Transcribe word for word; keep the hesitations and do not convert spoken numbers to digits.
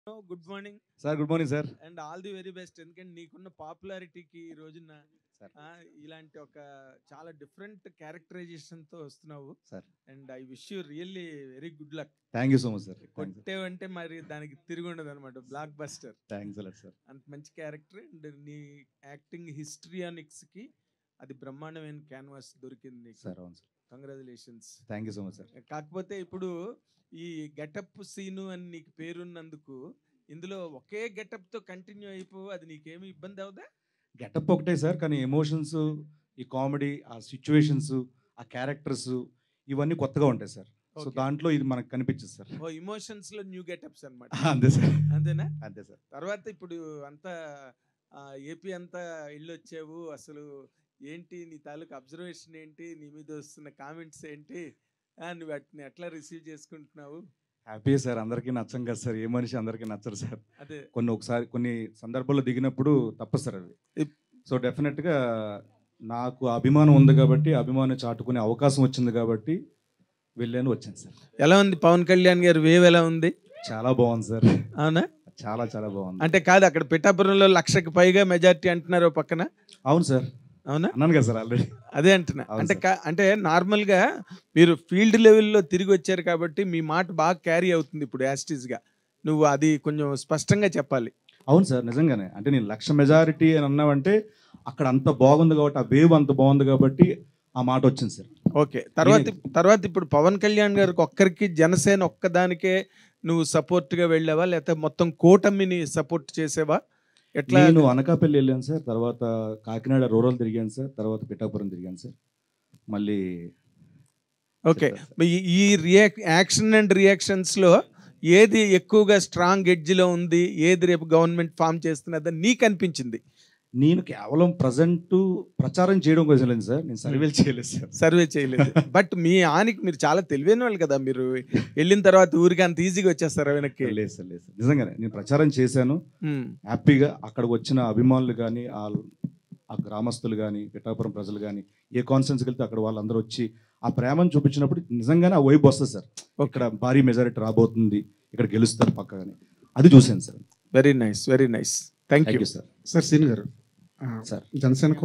Good morning sir. Good morning sir. And all the very best. ఎందుకంటే నీకున్న పాపులారిటీకి ఈ రోజున సార్. ఆ, ఇలాంటి ఒక చాలా డిఫరెంట్ క్యారెక్టరైజేషన్ తో వస్తున్నావు sir. And I wish you really very good luck. Thank you so much sir. కొట్టేవంటే మరి దానికి తిరిగి ఉండదు అనమాట. Blockbuster. Thanks a lot sir. అంత మంచి క్యారెక్టర్ అండ్ నీ యాక్టింగ్ హిస్టరియానిక్స్ కి అది బ్రహ్మాండమైన క్యాన్వాస్ దొరికింది నీకు. సార్ అవును sir. Congratulations. Thank you so much sir. కాకపోతే ఇప్పుడు ఈ గెటప్ సీను అని నీకు పేరున్నందుకు ఇందులో ఒకే గెటప్ తో కంటిన్యూ అయిపో, అది నీకేమి ఇబ్బంది అవుదా? గెటప్ ఒకటే సార్, కానీ ఎమోషన్స్, ఈ కామెడీ, ఆ సిచ్యువేషన్స్, ఆ క్యారెక్టర్స్ ఇవన్నీ కొత్తగా ఉంటాయి సార్. So Okay. దాంట్లో ఇది మనకు కనిపించదు సార్. ఓ ఎమోషన్స్ లో న్యూ గెటప్స్ అన్నమాట. అంతే సార్. అంతేనా? అంతే సార్. తర్వాత ఇప్పుడు అంతా ఏపీ అంతా ఇల్లు వచ్చావు, అసలు ఏంటి నీ తాలూకు అబ్జర్వేషన్ ఏంటి, నీ మీద వస్తున్న కామెంట్స్ ఏంటి, ఆ, నువ్వు వాటిని ఎట్లా రిసీవ్ చేసుకుంటున్నావు? Happy sir. అందరికీ నచ్చం కదా సార్, ఏ మనిషి అందరికీ నచ్చరు సార్. అదే కొన్ని ఒకసారి కొన్ని సందర్భాల్లో దిగినప్పుడు తప్పదు సార్ అది. ఇప్- సో డెఫినెట్గా నాకు అభిమానం ఉంది కాబట్టి, అభిమానం చాటుకునే అవకాశం వచ్చింది కాబట్టి వెళ్ళాను, వచ్చాను సార్. ఎలా ఉంది పవన్ కళ్యాణ్ గారి వేవ్ ఎలా ఉంది? చాలా బాగుంది సార్. అవునా? చాలా చాలా బాగుంది. అంటే కాదు, అక్కడ పిఠాపురంలో లక్షకి పైగా మెజారిటీ అంటున్నారు ఓ పక్కన. అవును సార్. అవునా? అన్నాను కదా సార్ ఆల్రెడీ. అదే అంటున్నా. అవును అంటే సార్. కా- అంటే నార్మల్ గా మీరు ఫీల్డ్ లెవెల్లో తిరిగి వచ్చారు కాబట్టి మీ మాట బాగా క్యారీ అవుతుంది ఇప్పుడు యాస్టీస్ గా. నువ్వు అది కొంచెం స్పష్టంగా చెప్పాలి. అవును సార్, నిజంగానే. అంటే నేను లక్ష మెజారిటీ అని అన్నావంటే అక్కడ అంత బాగుంది కాబట్టి, ఆ వేవ్ అంత బాగుంది కాబట్టి ఆ మాట వచ్చింది సార్. ఓకే. తర్వాత తర్వాత ఇప్పుడు పవన్ కళ్యాణ్ గారికి ఒక్కరికి, జనసేన ఒక్కదానికే నువ్వు సపోర్ట్ గా వెళ్ళావా, లేకపోతే మొత్తం కూటమిని సపోర్ట్ చేసేవా? ఎట్లా? నేను అనకాపల్లి వెళ్ళాను సార్, తర్వాత కాకినాడ రూరల్ తిరిగాను సార్, తర్వాత పిఠాపురం తిరిగాను సార్. మళ్ళీ ఓకే. ఈ- ఈ రియాక్ యాక్షన్ అండ్ రియాక్షన్స్ లో ఏది ఎక్కువగా స్ట్రాంగ్ ఎడ్జ్లో ఉంది, ఏది రేపు గవర్నమెంట్ ఫామ్ చేస్తున్నదని నీకు అనిపించింది? నేను కేవలం ప్రజెంట్ ప్రచారం చేయడం కోసం లేదు సార్, నేను సర్వేలు చేయలేదు సార్. సర్వే చేయలేదు. బట్ మీ ఆనికి మీరు చాలా తెలివైన వాళ్ళు కదా, మీరు వెళ్ళిన తర్వాత ఊరికి అంత ఈజీగా వచ్చేస్తారు వెనక్కి. లేదు సార్, లేదు సార్, నిజంగానే నేను ప్రచారం చేశాను ఉమ్. హ్యాపీగా. అక్కడికి వచ్చిన అభిమానులు కానీ, ఆ ఆ గ్రామస్తులు కానీ, పిఠాపురం ప్రజలు కానీ, ఏ కాన్ఫరెన్స్కి వెళ్తే అక్కడ వాళ్ళందరూ వచ్చి ఆ ప్రేమను చూపించినప్పుడు నిజంగానే ఆ వైబ్ వస్తుంది సార్. ఇక్కడ భారీ మెజారిటీ రాబోతుంది, ఇక్కడ గెలుస్తారు పక్కగానే, అది చూశాను sir. Very nice, very nice. Thank thank you you sir. Sir సీన్ గారు సార్. జనసేన